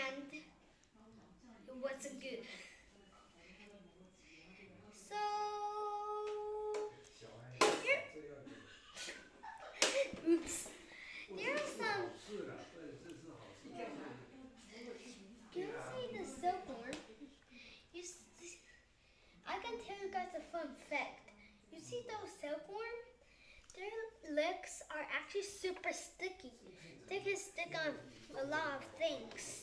and it wasn't good. So oops. There are some. Can you see the silkworm? I can tell you guys a fun fact. You see those silkworms? Their legs are actually super sticky. They can stick on a lot of things.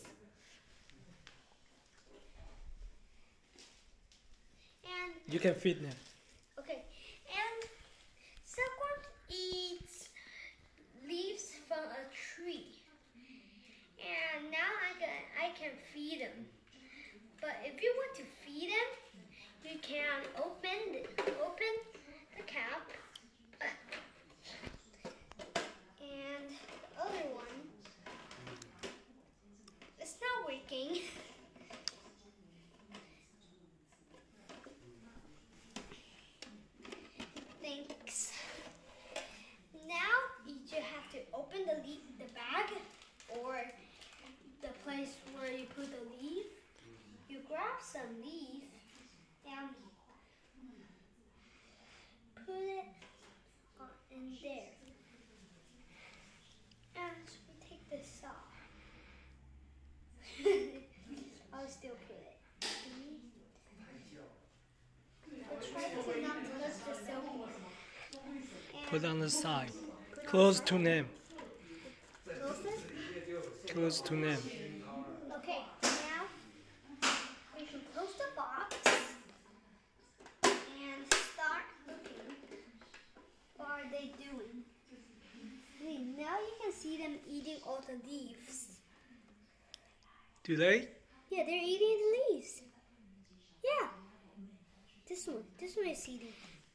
And you can feed them. okay, and silkworm eats leaves from a tree. And now I can feed them. But if you want to feed them, you can open the cap. And the other one, it's not working. Thanks. Now you just have to open the bag or the place where you put the leaf. You grab some leaf and put it in there. And we take this off. I'll still put it. But try to not touch the silkworm. Put on the side. Close to them. Close it? Close to them. Okay, now we can close the box and start looking. What are they doing? Okay, now you can see them eating all the leaves. Do they? Yeah, they're eating the leaves. Yeah. This one is eating.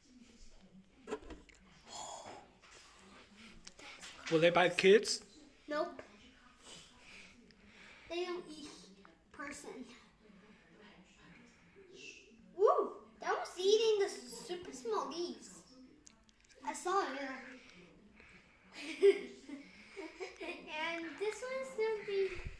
Will they bite kids? Nope. They don't eat person. Woo! That was eating the super small leaves. I saw it. And this one's gonna be